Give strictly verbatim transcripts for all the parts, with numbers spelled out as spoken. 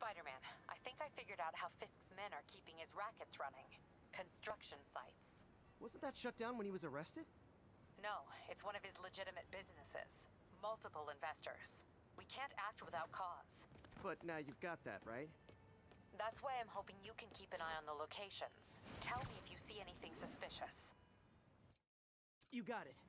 Spider-Man, I think I figured out how Fisk's men are keeping his rackets running. Construction sites. Wasn't that shut down when he was arrested? No, it's one of his legitimate businesses. Multiple investors. We can't act without cause. But now you've got that, right? That's why I'm hoping you can keep an eye on the locations. Tell me if you see anything suspicious. You got it.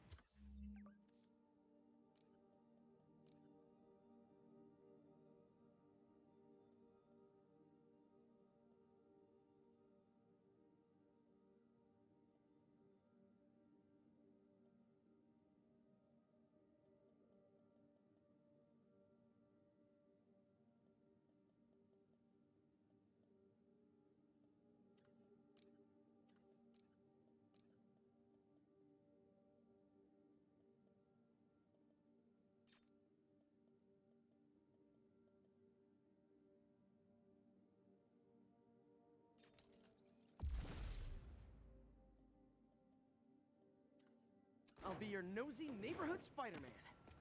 I'll be your nosy neighborhood Spider-Man.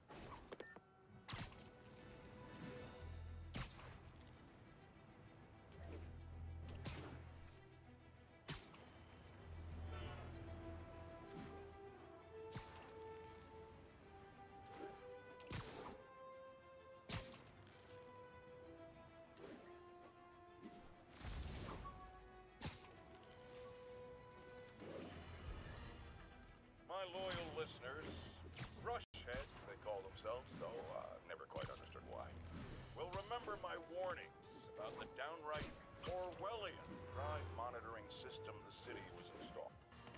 My loyal listeners, brushheads they call themselves, though uh, I've never quite understood why, will remember my warnings about the downright Orwellian crime monitoring system the city was installing.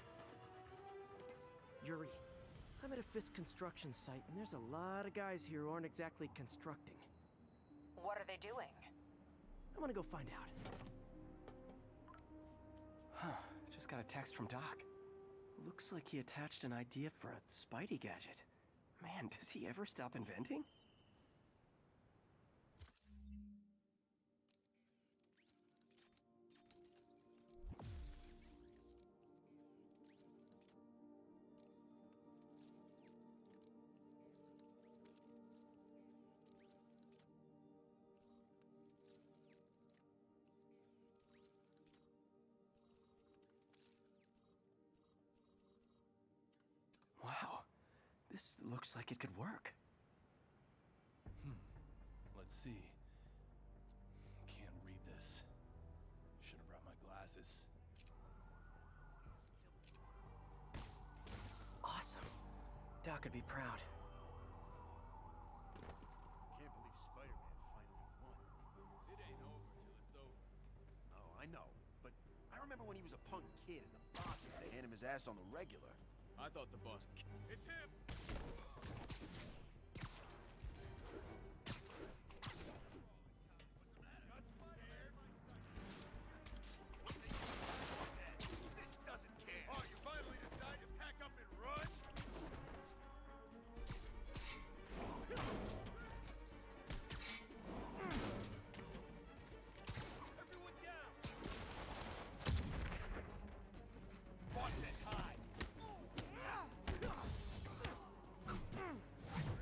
Yuri, I'm at a Fisk construction site, and there's a lot of guys here who aren't exactly constructing. What are they doing? I want to go find out. Huh, just got a text from Doc. Looks like he attached an idea for a Spidey gadget. Man, does he ever stop inventing? Wow, this looks like it could work. Hmm, let's see. Can't read this. Should have brought my glasses. Awesome. Doc would be proud. Can't believe Spider-Man finally won. It ain't over till it's over. Oh, I know, but I remember when he was a punk kid and the boss used to hand him his ass on the regular. I thought the boss... It's him! This doesn't care. Oh, you finally decided to pack up and run? Everyone down! Watch it, hide.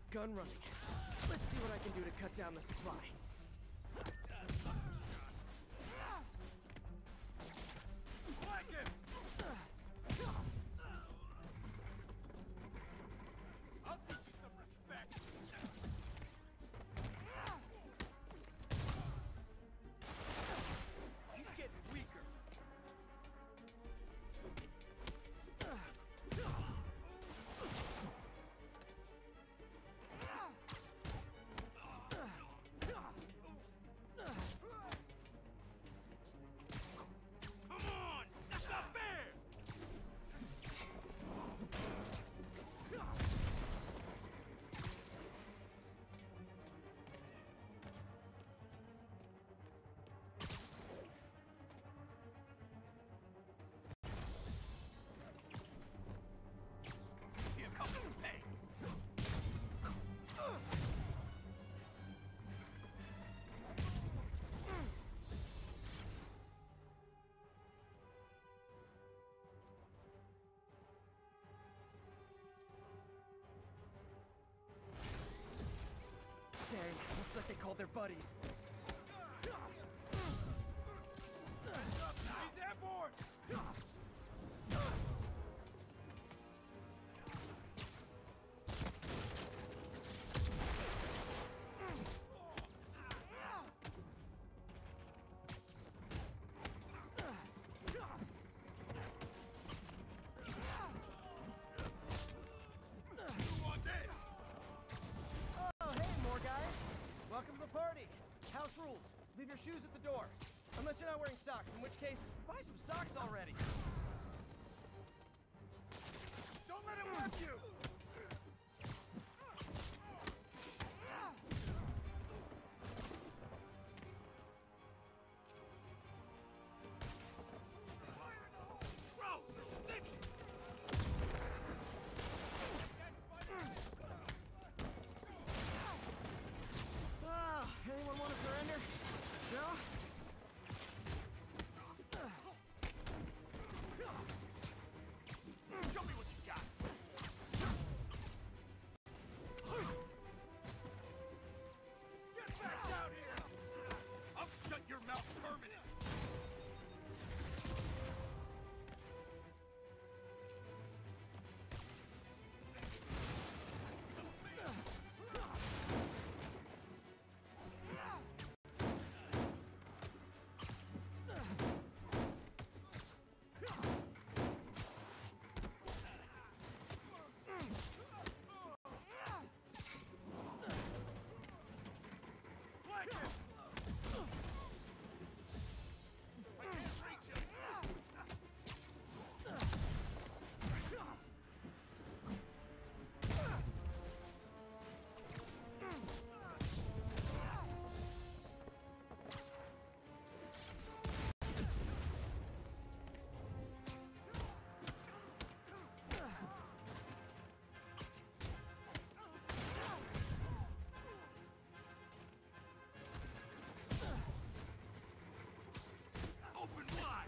gun running. Let's see what I can do to cut down the supply. Like it! I'll teach you some respect. He's getting weaker. Come on! That's not fair! Here comes the pain. Dang, looks like they called their buddies. He's airborne! Who wants it? Oh, hey, more guys. Welcome to the party. House rules. Leave your shoes at the door. Unless you're not wearing socks, in which case, buy some socks already. Don't let him whip you! Bro! Nick! Ah, anyone want to surrender? No? Show me what you got! Get back down here! I'll shut your mouth permanent! Flank him! I can't reach him! Open wide!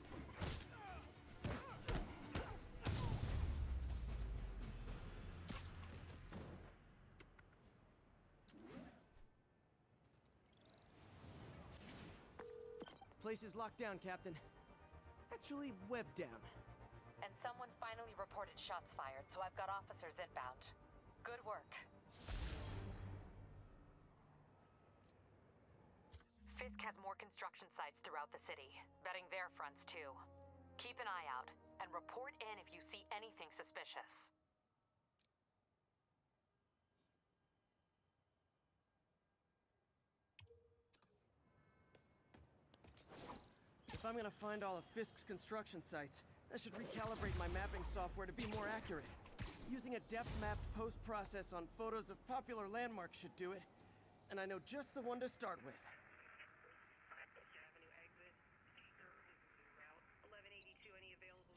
Place is locked down, Captain. Actually, webbed down. And someone finally reported shots fired, so I've got officers inbound. Good work. Fisk has more construction sites throughout the city, betting their fronts too. Keep an eye out, and report in if you see anything suspicious. If I'm gonna find all of Fisk's construction sites, I should recalibrate my mapping software to be more accurate. Using a depth-mapped post-process on photos of popular landmarks should do it. And I know just the one to start with. Avenue exit. Route eleven eighty-two, any available?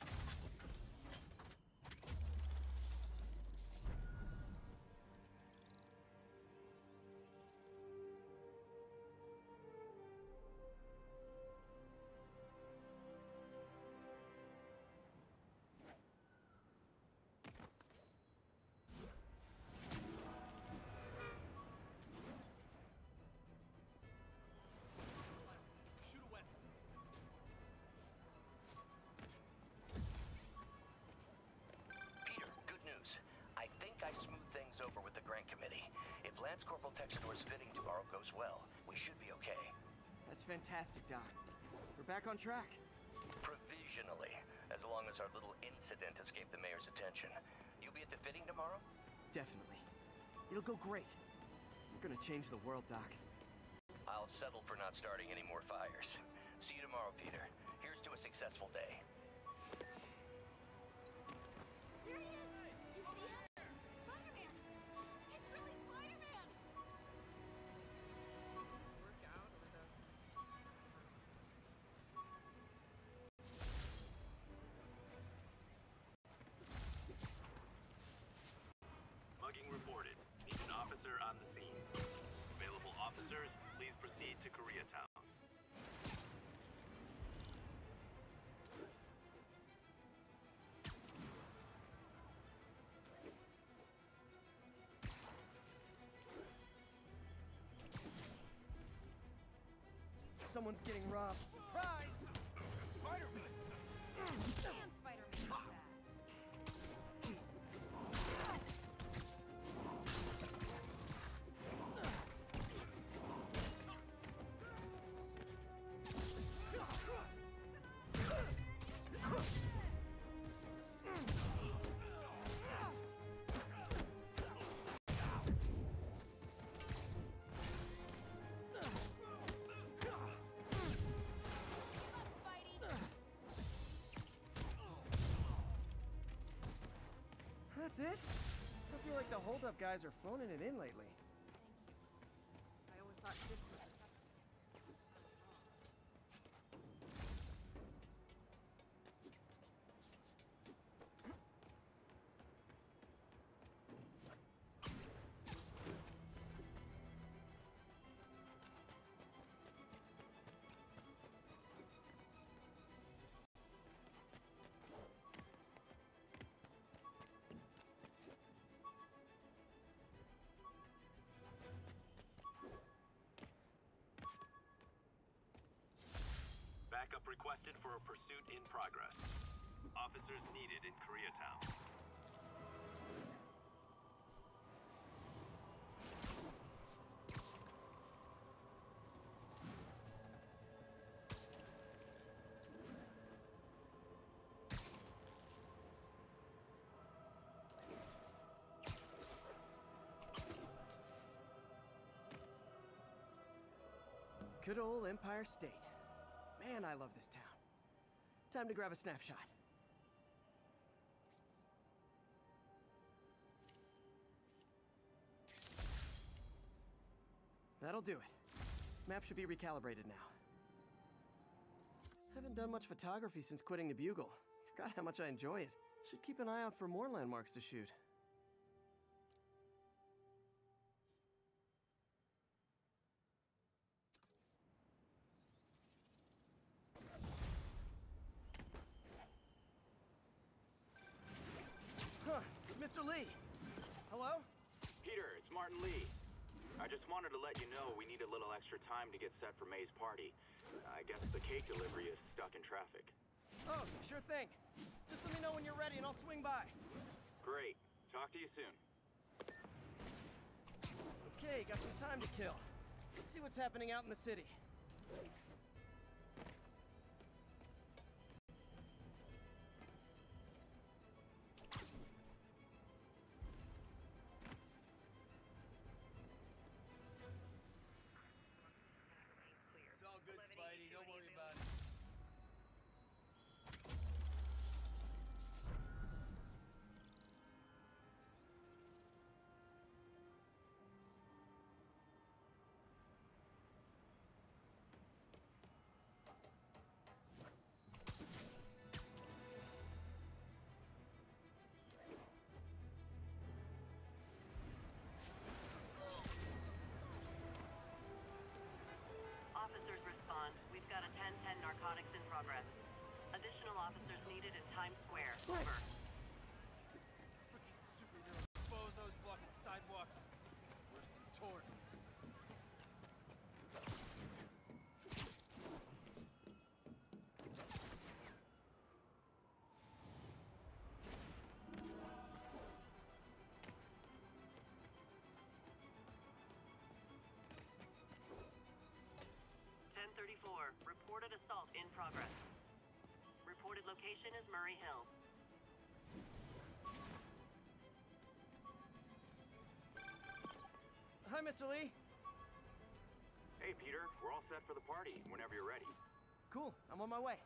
Lance Corporal Texidor's fitting tomorrow goes well, we should be okay. That's fantastic, Doc. We're back on track. Provisionally, as long as our little incident escaped the mayor's attention. You'll be at the fitting tomorrow? Definitely. It'll go great. We're gonna change the world, Doc. I'll settle for not starting any more fires. See you tomorrow, Peter. Here's to a successful day. There he is! Do you see him? Spider-Man! It's really Spider-Man! Work out or the Mugging reported. Need an officer on the scene. Available officers, please proceed to Koreatown. Someone's getting robbed. Surprise! Spider-Man! And Spider-Man is fast. That's it? I feel like the holdup guys are phoning it in lately. I always thought this was Backup requested for a pursuit in progress. Officers needed in Koreatown. Good old Empire State. Man, I love this town. Time to grab a snapshot. That'll do it. Map should be recalibrated now. Haven't done much photography since quitting the Bugle. Forgot how much I enjoy it. Should keep an eye out for more landmarks to shoot. Huh, it's Mister Lee. Hello? Peter, it's Martin Lee. I just wanted to let you know we need a little extra time to get set for May's party. I guess the cake delivery is stuck in traffic. Oh, sure thing. Just let me know when you're ready and I'll swing by. Great. Talk to you soon. Okay, got some time to kill. Let's see what's happening out in the city. clear. It's all good, eleven Spidey. Don't worry about it. Officers respond. We've got a ten ten narcotics in progress. Additional officers needed in Times Square. Over. Freaking superhero bozos blocking sidewalks. Worse than tourists. progress. Reported location is Murray Hill. Hi, Mister Lee. Hey, Peter. We're all set for the party whenever you're ready. Cool, I'm on my way.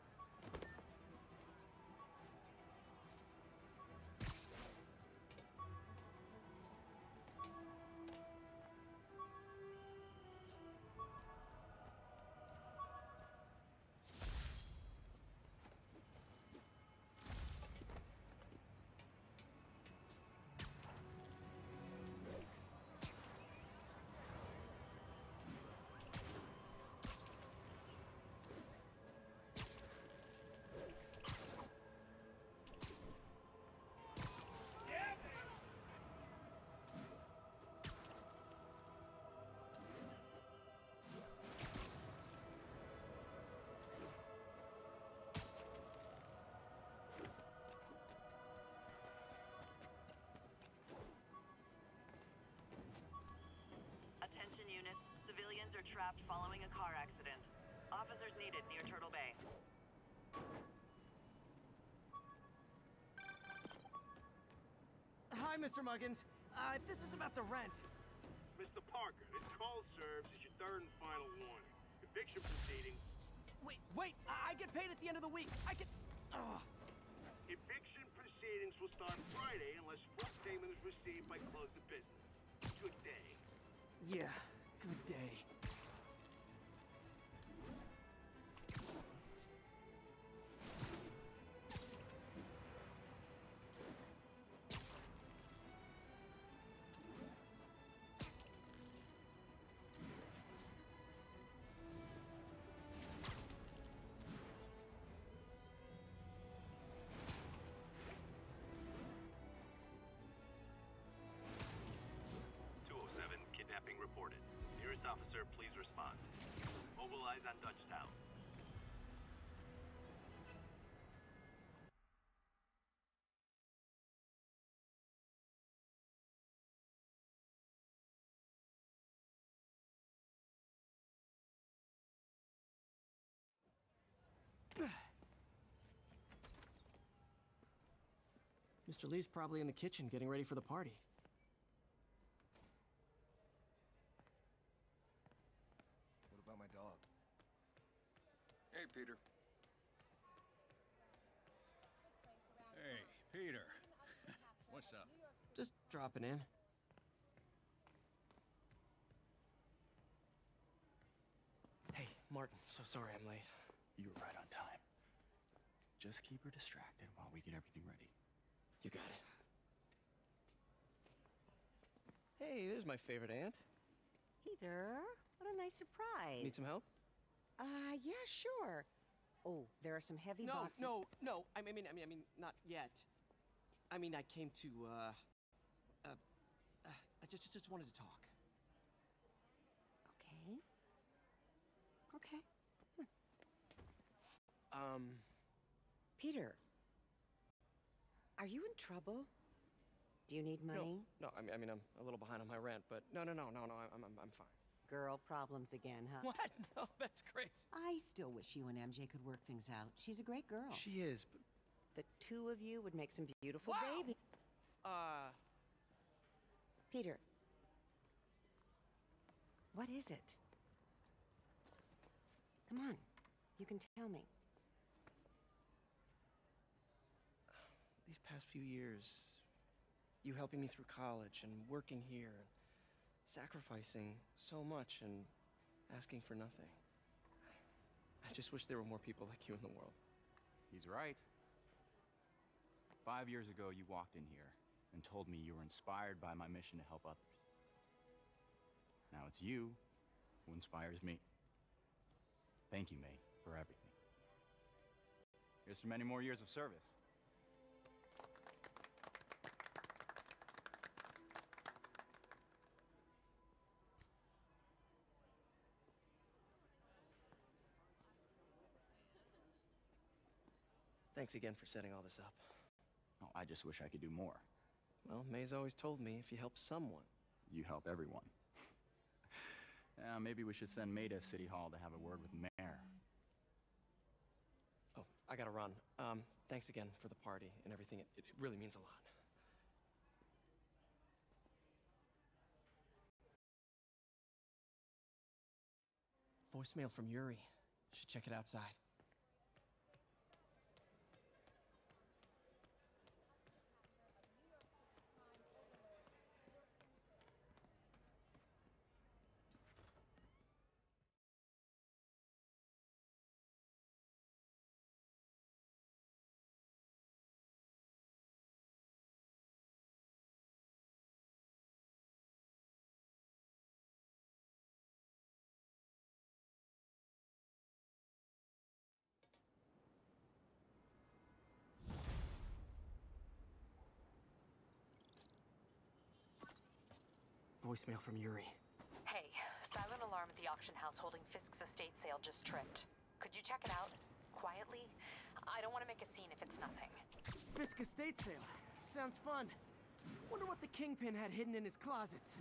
Attention units. Civilians are trapped following a car accident. Officers needed near Turtle Bay. Hi, Mister Muggins. Uh, if this is about the rent... Mister Parker, this call serves as your third and final warning. Eviction proceedings. Wait, wait! I, I get paid at the end of the week! I get... Ugh. Eviction proceedings will start Friday unless full payment is received by close of business. Good day. Yeah, good day. two oh seven, kidnapping reported. Nearest officer, please respond. Mobilize on Dutchtown. Mister Lee's probably in the kitchen getting ready for the party. What about my dog? Hey, Peter. Hey, Peter. What's up? Just dropping in. Hey, Martin, so sorry I'm late. You were right on time. Just keep her distracted while we get everything ready. You got it. Hey, there's my favorite aunt. Peter, what a nice surprise. Need some help? Uh, yeah, sure. Oh, there are some heavy No, boxes. no, no. I mean, I mean, I mean, not yet. I mean, I came to, uh, uh, uh I just, just wanted to talk. Okay. Okay. Um, Peter, are you in trouble? Do you need money? No, no. I mean, I mean, I'm a little behind on my rent, but no, no, no, no, no. I'm, I'm, I'm fine. Girl problems again, huh? What? No, that's crazy. I still wish you and M J could work things out. She's a great girl. She is, but The two of you would make some beautiful Wow. babies. uh, Peter, what is it? Come on, you can tell me. these past few years, you helping me through college and working here, and sacrificing so much and asking for nothing. I just wish there were more people like you in the world. He's right. Five years ago, you walked in here and told me you were inspired by my mission to help others. Now it's you who inspires me. Thank you, May, for everything. Here's to many more years of service. Thanks again for setting all this up. Oh, I just wish I could do more. Well, May's always told me if you help someone, You help everyone. Yeah, maybe we should send May to City Hall to have a word with the mayor. gotta run. Um, thanks again for the party and everything. It, it really means a lot. Voicemail from Yuri. Should check it outside. Voicemail from Yuri. Hey, silent alarm at the auction house holding Fisk's estate sale just tripped. Could you check it out? Quietly? I don't want to make a scene if it's nothing. Fisk estate sale. Sounds fun. Wonder what the Kingpin had hidden in his closets.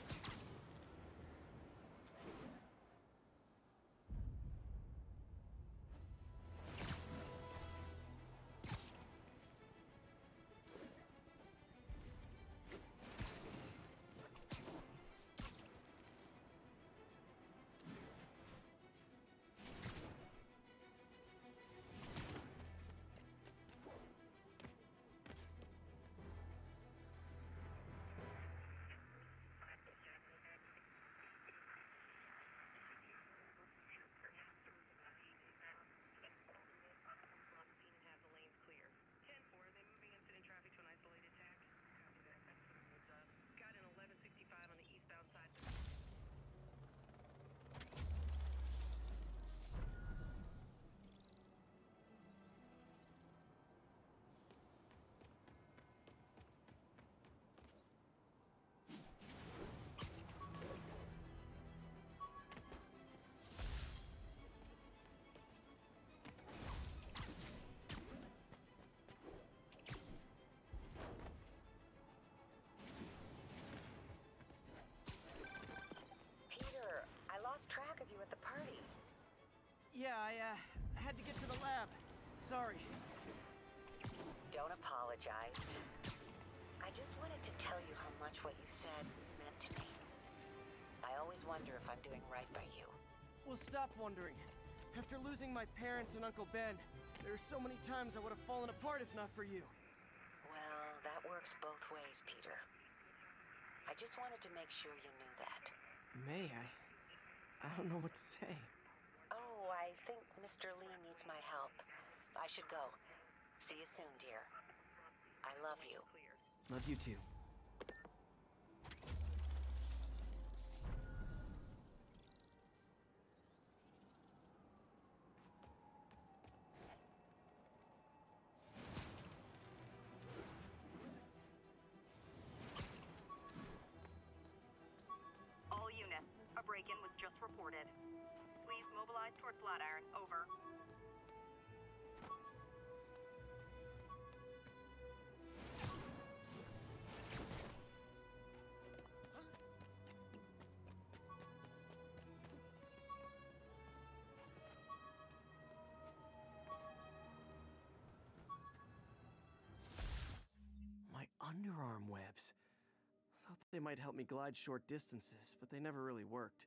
Yeah, I, uh, had to get to the lab. Sorry. Don't apologize. I just wanted to tell you how much what you said meant to me. I always wonder if I'm doing right by you. Well, stop wondering. After losing my parents and Uncle Ben, there are so many times I would have fallen apart if not for you. Well, that works both ways, Peter. I just wanted to make sure you knew that. May I? I don't know what to say. Oh, I think Mister Lee needs my help. I should go. See you soon, dear. I love you. Love you too. All units, a break-in was just reported. Please mobilize toward Flatiron. Over. My underarm webs. Thought they might help me glide short distances, but they never really worked.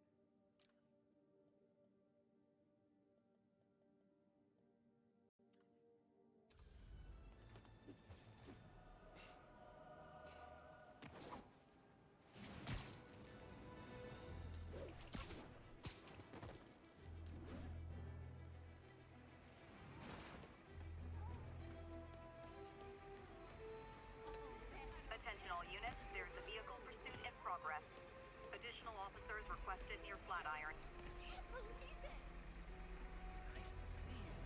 Attention all units, there's a vehicle pursuit in progress. Additional officers requested near Flatiron. Can't believe it! Nice to see you.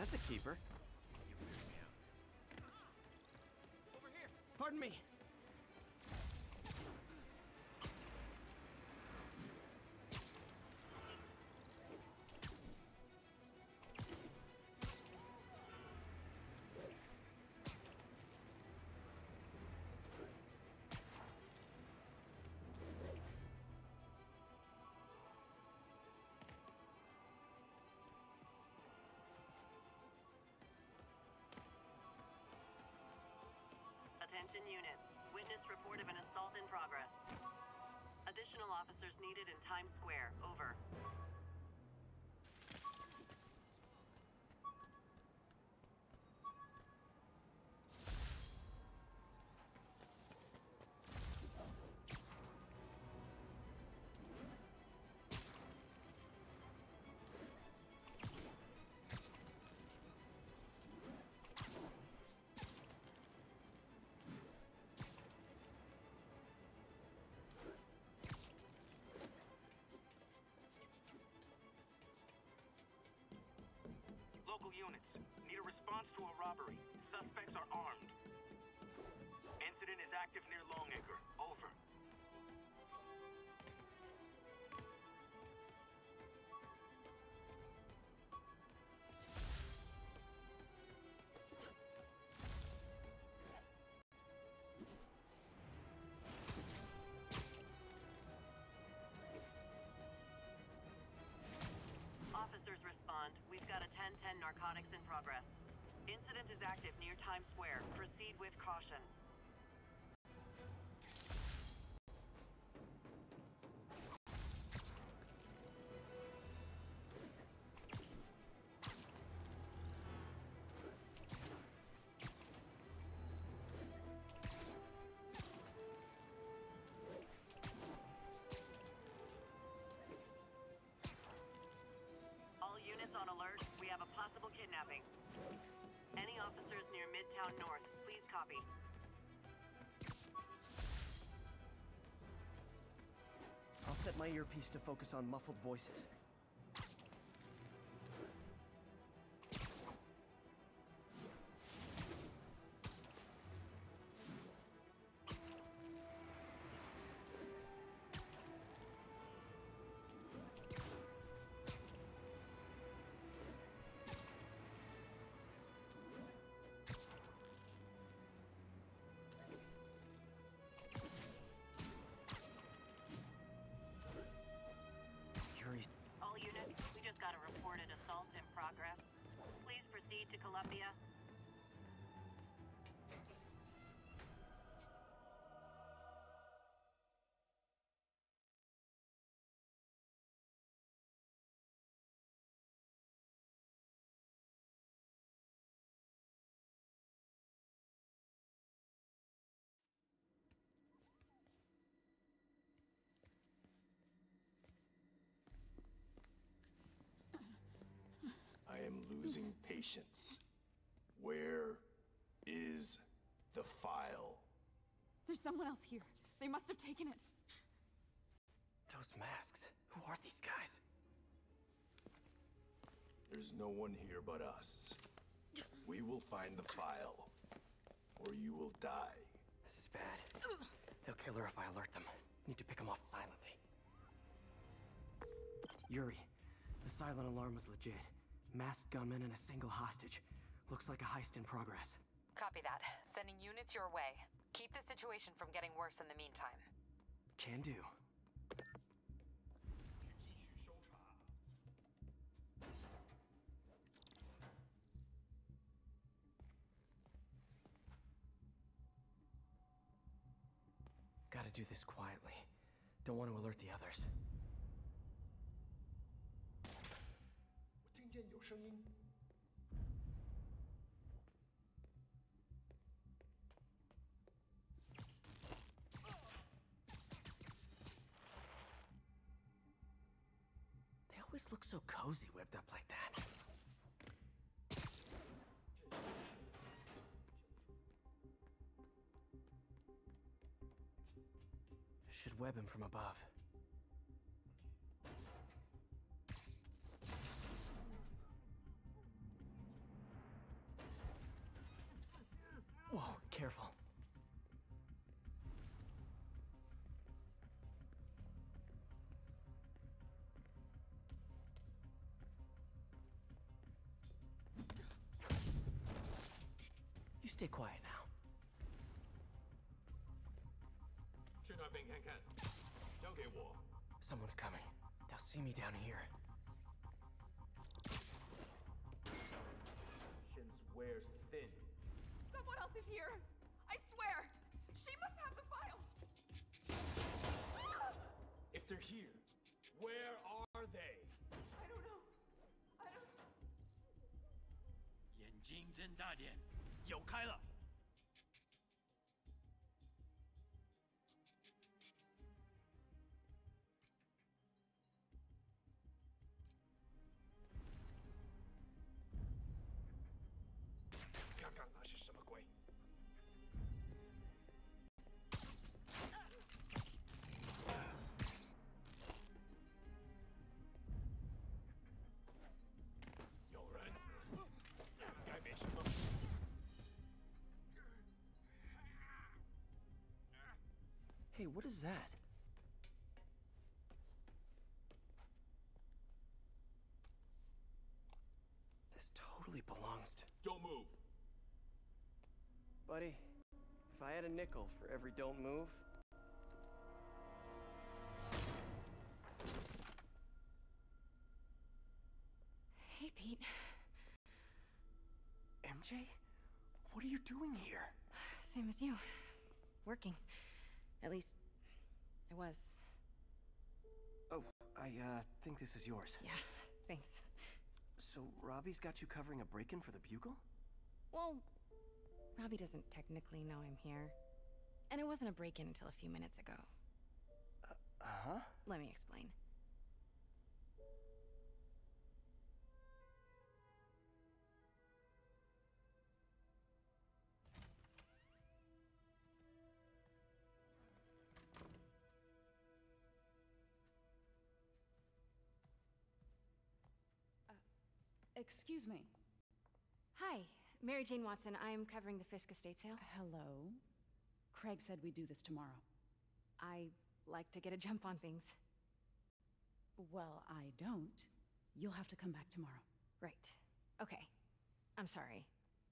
that's a keeper. Over here. Pardon me. Attention units. Witness report of an assault in progress. Additional officers needed in Times Square. Over. Local units, need a response to a robbery. Suspects are armed. Incident is active near Longacre. Over. Officers respond. We've got a ten ten narcotics in progress. Incident is active near Times Square. Proceed with caution. All units on alert. We have a possible kidnapping. Any officers near Midtown North, please copy. I'll set my earpiece to focus on muffled voices. All units, we just got a reported assault in progress. Please proceed to Columbia. I am losing patience. Where is the file? There's someone else here. They must have taken it. Those masks. Who are these guys? There's no one here but us. We will find the file, or you will die. This is bad. They'll kill her if I alert them. Need to pick them off silently. Yuri, the silent alarm was legit. Masked gunmen and a single hostage. Looks like a heist in progress. Copy that. Sending units your way. Keep the situation from getting worse in the meantime. Can do. Gotta do this quietly. Don't want to alert the others. 我听见有声音。 They always look so cozy whipped up like that. Should web him from above. stay quiet now. 去那边看看，交给我。 Someone's coming. They'll see me down here. Wears thin. Someone else is here. I swear. She must have the file. If they're here, where are they? I don't know. I don't. 眼睛睁大点，有开了。 刚刚那是什么鬼？有人，应该没什么。 Hey, what is that? This totally belongs to... Don't move. Buddy, if I had a nickel for every don't move... Hey, Pete. M J? What are you doing here? Same as you. Working. At least, I was. Oh, I, uh, think this is yours. Yeah, thanks. So, Robbie's got you covering a break-in for the Bugle? Well, Robbie doesn't technically know I'm here. And it wasn't a break-in until a few minutes ago. Uh, huh? Let me explain. Excuse me. Hi, Mary Jane Watson. I'm covering the Fisk estate sale. Hello. Craig said we'd do this tomorrow. I like to get a jump on things. Well, I don't. You'll have to come back tomorrow. Right. Okay. I'm sorry.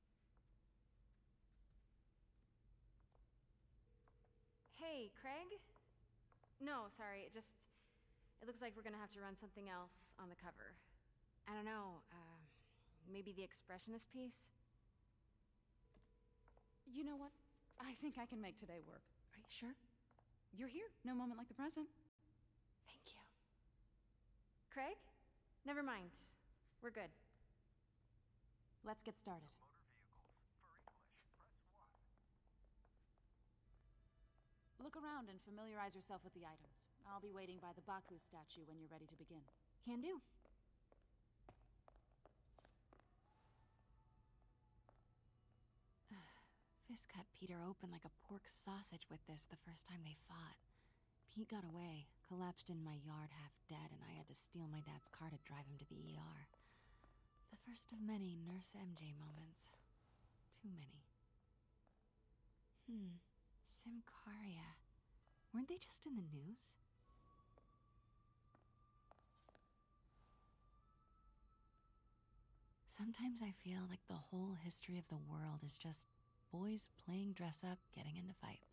Hey, Craig? No, sorry. It just... It looks like we're gonna have to run something else on the cover. I don't know, uh... maybe the expressionist piece? You know what? I think I can make today work. Are you sure? You're here. No moment like the present. Thank you. Craig? Never mind. We're good. Let's get started. Look around and familiarize yourself with the items. I'll be waiting by the Baku statue when you're ready to begin. Can do. Fisk cut Peter open like a pork sausage with this the first time they fought. Pete got away, collapsed in my yard half dead, and I had to steal my dad's car to drive him to the E R. The first of many Nurse M J moments. Too many. Hmm. Symkaria. Weren't they just in the news? Sometimes I feel like the whole history of the world is just boys playing dress-up, getting into fights.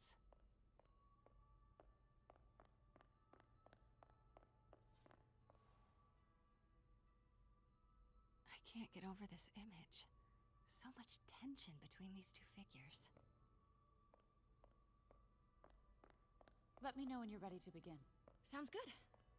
I can't get over this image. So much tension between these two figures. Let me know when you're ready to begin. Sounds good.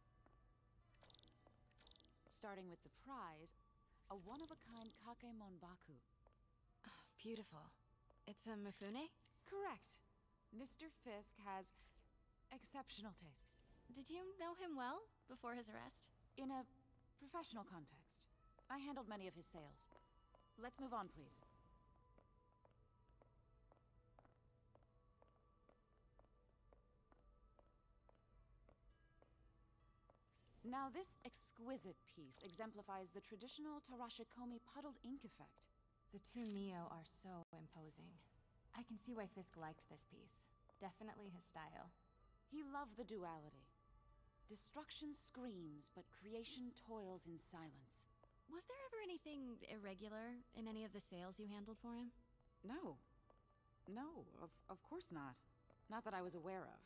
Starting with the prize, a one-of-a-kind Kakemon Baku. Oh, beautiful. It's a Mifune? Correct. Mister Fisk has exceptional taste. Did you know him well before his arrest? In a professional context. I handled many of his sales. Let's move on, please. Now, this exquisite piece exemplifies the traditional Tarashikomi puddled ink effect. The two Neo are so imposing. I can see why Fisk liked this piece. Definitely his style. He loved the duality. Destruction screams, but creation toils in silence. Was there ever anything irregular in any of the sales you handled for him? No. No, of, of course not. Not that I was aware of.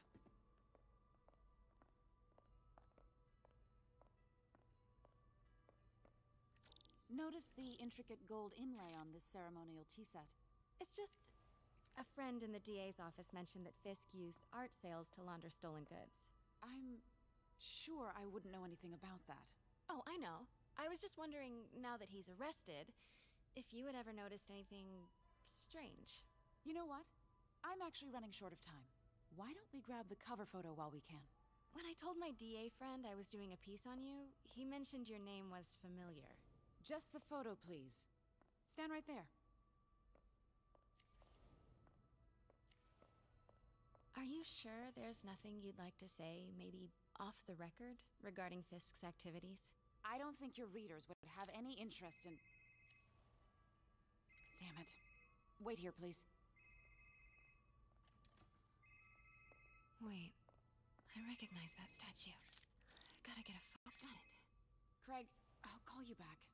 Notice the intricate gold inlay on this ceremonial tea set. It's just... a friend in the D A's office mentioned that Fisk used art sales to launder stolen goods. I'm sure I wouldn't know anything about that. Oh, I know. I was just wondering, now that he's arrested, if you had ever noticed anything strange. You know what? I'm actually running short of time. Why don't we grab the cover photo while we can? When I told my D A friend I was doing a piece on you, he mentioned your name was familiar. Just the photo, please. Stand right there. Are you sure there's nothing you'd like to say, maybe off the record, regarding Fisk's activities? I don't think your readers would have any interest in... Damn it. Wait here, please. Wait. I recognize that statue. Gotta get a focus on it. Craig, I'll call you back.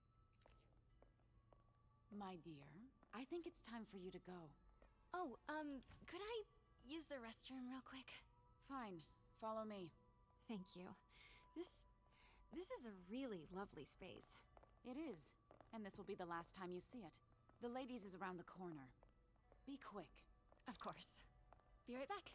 My dear, I think it's time for you to go. Oh, um, could I use the restroom real quick? Fine. Follow me. Thank you. This... this is a really lovely space. It is. And this will be the last time you see it. The ladies is around the corner. Be quick. Of course. Be right back.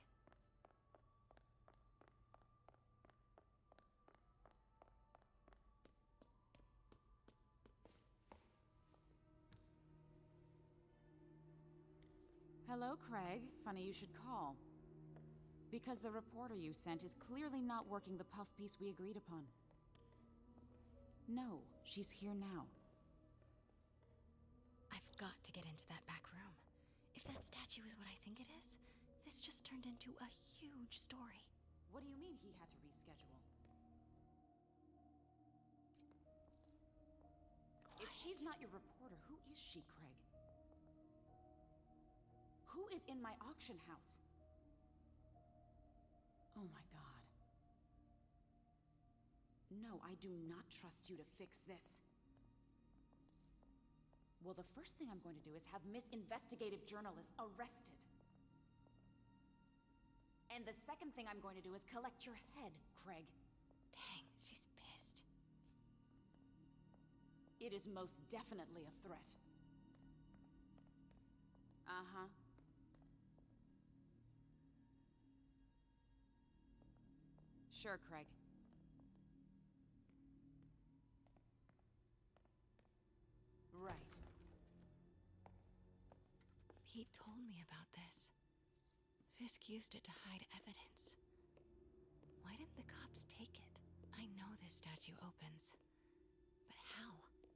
Hello, Craig. Funny you should call. Because the reporter you sent is clearly not working the puff piece we agreed upon. No, she's here now. I've got to get into that back room. If that statue is what I think it is, this just turned into a huge story. What do you mean he had to reschedule? Quiet. If she's not your reporter, who is she, Craig? Who is in my auction house? Oh my god. No, I do not trust you to fix this. Well, the first thing I'm going to do is have Miss Investigative Journalist arrested. And the second thing I'm going to do is collect your head, Craig. Dang, she's pissed. It is most definitely a threat. Uh-huh. Sure, Craig. Right. Pete told me about this. Fisk used it to hide evidence. Why didn't the cops take it? I know this statue opens. But how?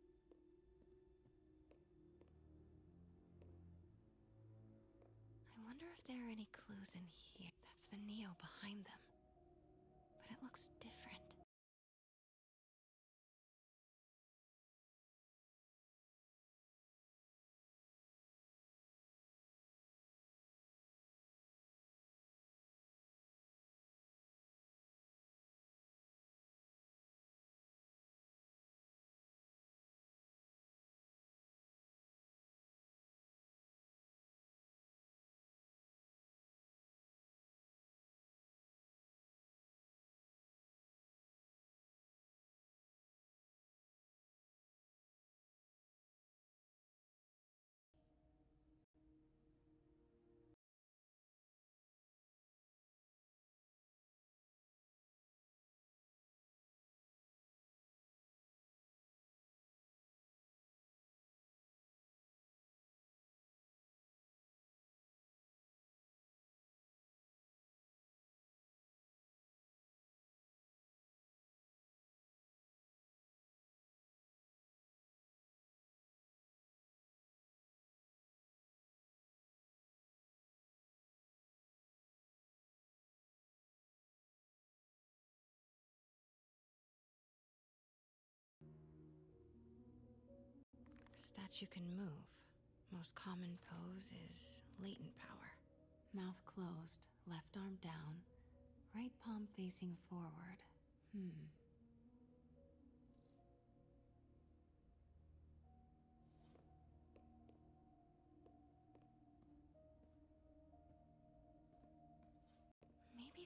I wonder if there are any clues in here. That's the Neo behind them. But it looks different. Statue can move. Most common pose is latent power. Mouth closed, left arm down, right palm facing forward. Hmm.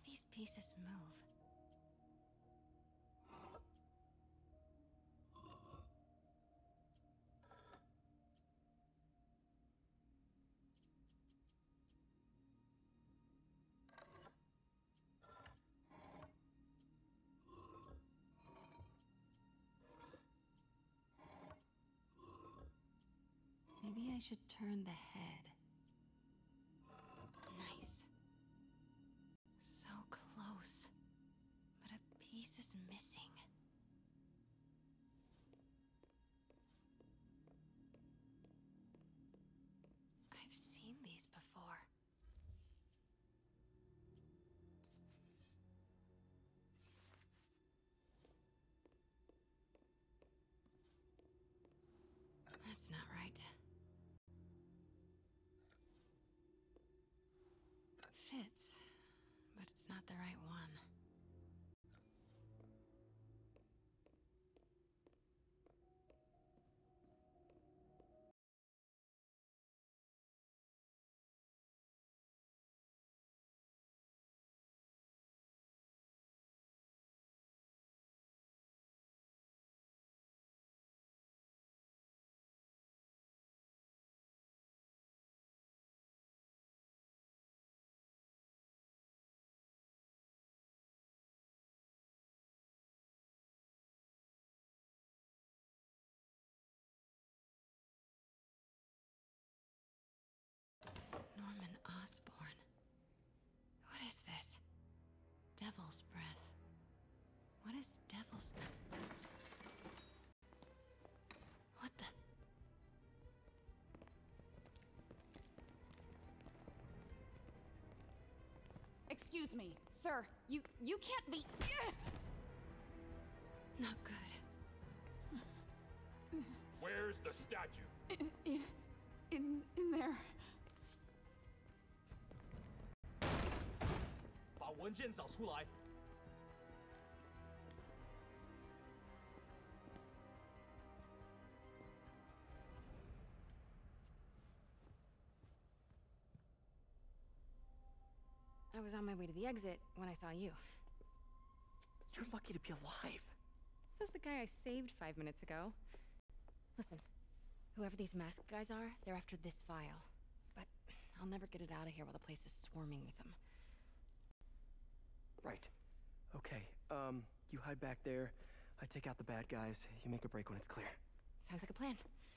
these pieces move? Maybe I should turn the head. Nice. So close. But a piece is missing. I've seen these before. That's not right. Fits, but it's not the right one. Norman Osborn. What is this? Devil's breath. What is devil's... What the... Excuse me, sir. You you can't be... Not good. Where's the statue? In, in, in, in there. 把文件找出来。 I was on my way to the exit when I saw you. You're lucky to be alive. Says the guy I saved five minutes ago. Listen, whoever these masked guys are, they're after this file. But I'll never get it out of here while the place is swarming with them. Right. Okay, um, you hide back there. I take out the bad guys. You make a break when it's clear. Sounds like a plan.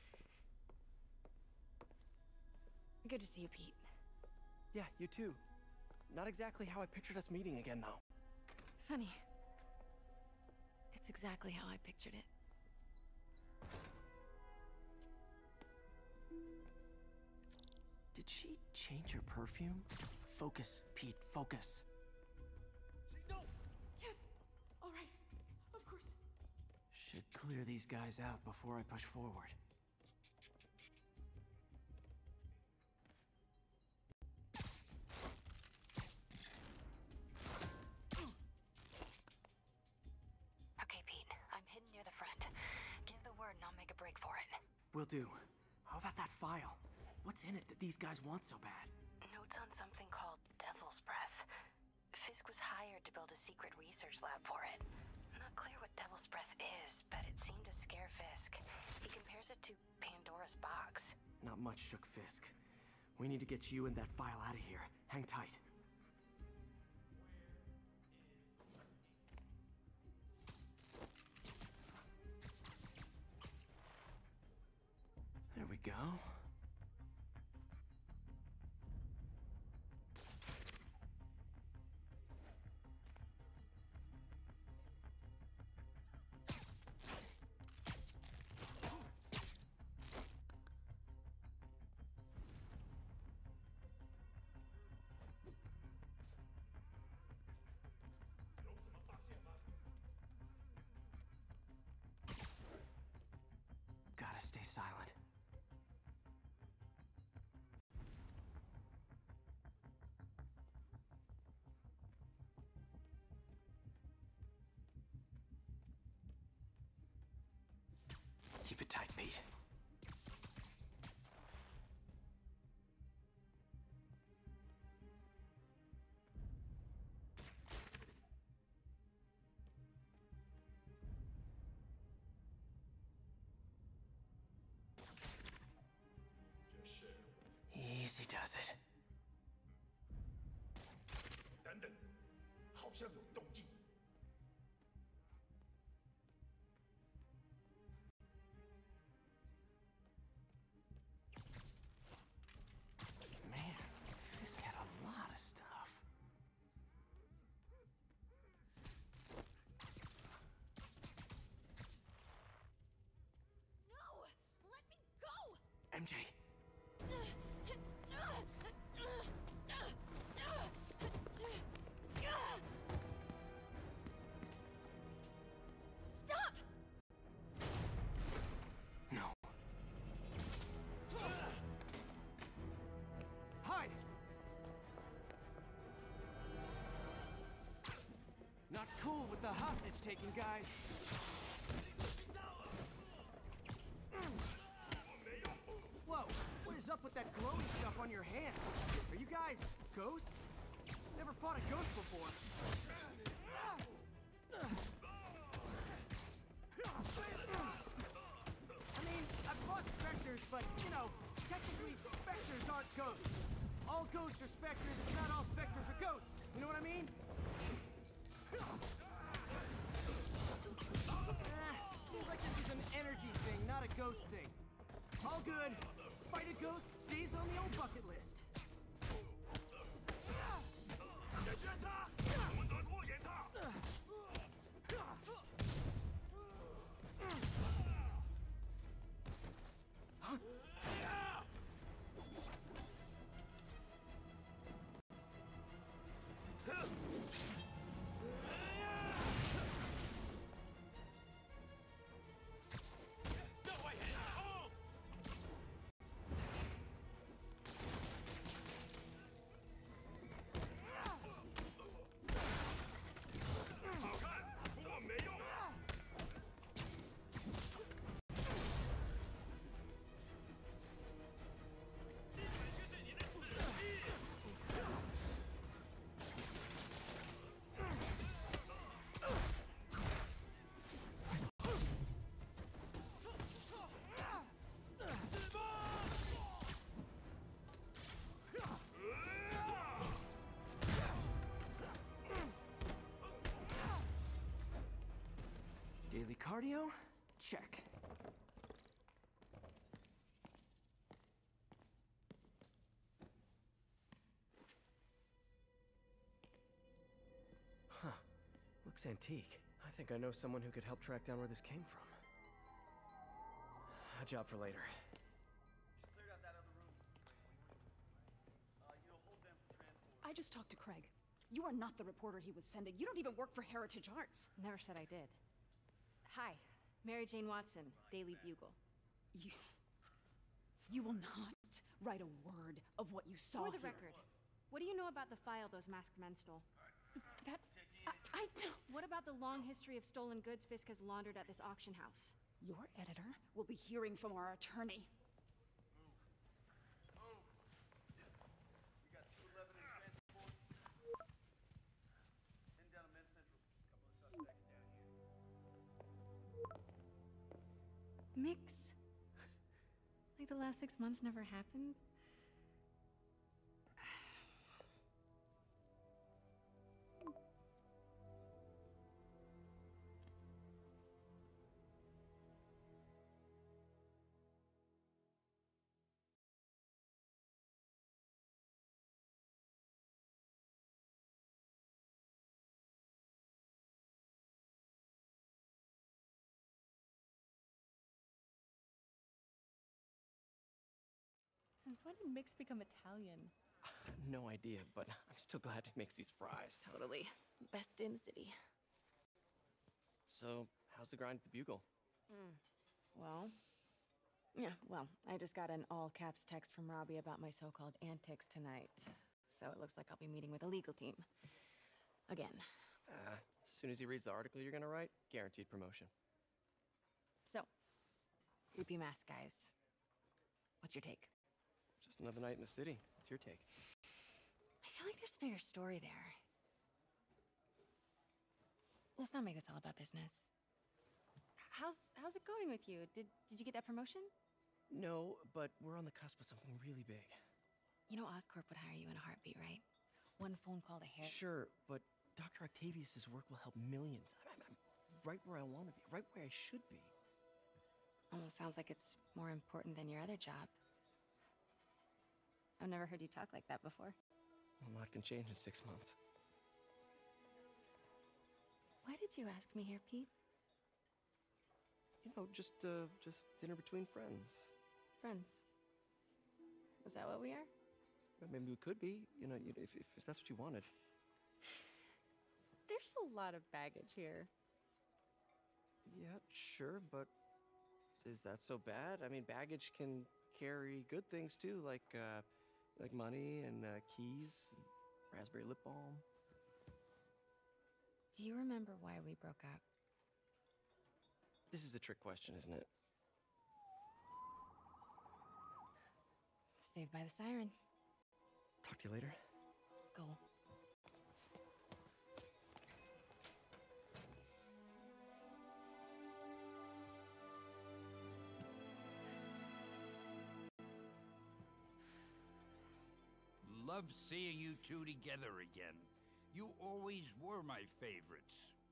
Good to see you, Pete. Yeah, you too. Not exactly how I pictured us meeting again, though. Funny. It's exactly how I pictured it. Did she change her perfume? Focus, Pete, focus. No! Yes! All right. Of course. Should clear these guys out before I push forward. Okay, Pete. I'm hidden near the front. Give the word and I'll make a break for it. Will do. How about that file? What's in it that these guys want so bad? Notes on something called Devil's Breath. Fisk was hired to build a secret research lab for it. Not clear what Devil's Breath is, but it seemed to scare Fisk. He compares it to Pandora's box. Not much shook Fisk. We need to get you and that file out of here. Hang tight. There we go. Gotta stay silent. Keep it tight, Pete. guess he does it. 等等，好像有动静。 Man, Fisk had a lot of stuff. No! Let me go! M J. Stop! No. Hide! Not cool with the hostage taking, guys. Whoa, what is up with that glowing stuff on your hand? Are you guys ghosts? Never fought a ghost before. I mean, I've fought specters, but, you know, technically specters aren't ghosts. All ghosts are specters, but not all specters are ghosts. You know what I mean? Eh, seems like this is an energy thing, not a ghost thing. All good. Fight a ghost stays on the old bucket list. 解决他！我们得拖延他！ 好看，不过没用。 Daily cardio? Check. Huh. Looks antique. I think I know someone who could help track down where this came from. A job for later. I just talked to Craig. You are not the reporter he was sending. You don't even work for Heritage Arts. Never said I did. Hi, Mary Jane Watson, Daily Bugle. You... You will not write a word of what you saw For the here. record, what do you know about the file those masked men stole? That... I, I don't... What about the long history of stolen goods Fisk has laundered at this auction house? Your editor will be hearing from our attorney. Mix? Like the last six months never happened? Since when did Mix become Italian? No idea, but I'm still glad he makes these fries. Totally. Best in the city. So, how's the grind at the Bugle? Mm. Well... Yeah, well, I just got an all-caps text from Robbie about my so-called antics tonight. So it looks like I'll be meeting with a legal team. Again. Uh, as soon as he reads the article you're gonna write, guaranteed promotion. So, creepy mask guys. What's your take? Just another night in the city. What's your take? I feel like there's a bigger story there. Let's not make this all about business. How's how's it going with you? Did did you get that promotion? No, but we're on the cusp of something really big. You know Oscorp would hire you in a heartbeat, right? One phone call to Harry. Sure, but Doctor Octavius's work will help millions. I'm, I'm right where I want to be, right where I should be. Almost sounds like it's more important than your other job. I've never heard you talk like that before. A lot can change in six months. Why did you ask me here, Pete? You know, just, uh, just dinner between friends. Friends. Is that what we are? Well, maybe we could be, you know, if, if, if that's what you wanted. There's a lot of baggage here. Yeah, sure, but is that so bad? I mean, baggage can carry good things too, like, uh, like money and uh, keys, and raspberry lip balm. Do you remember why we broke up? This is a trick question, isn't it? Saved by the siren. Talk to you later. Go. Love seeing you two together again. You always were my favorites.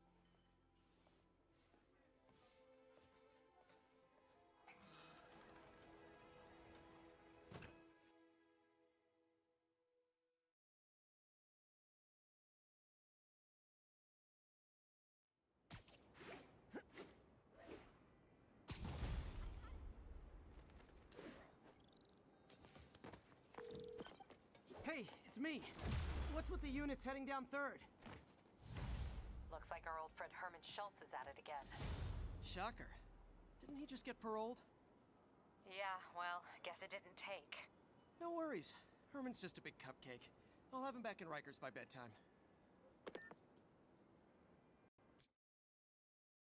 Hey, it's me. What's with the units heading down third? Looks like our old friend Herman Schultz is at it again. Shocker. Didn't he just get paroled? Yeah, well, guess it didn't take. No worries. Herman's just a big cupcake. I'll have him back in Rikers by bedtime.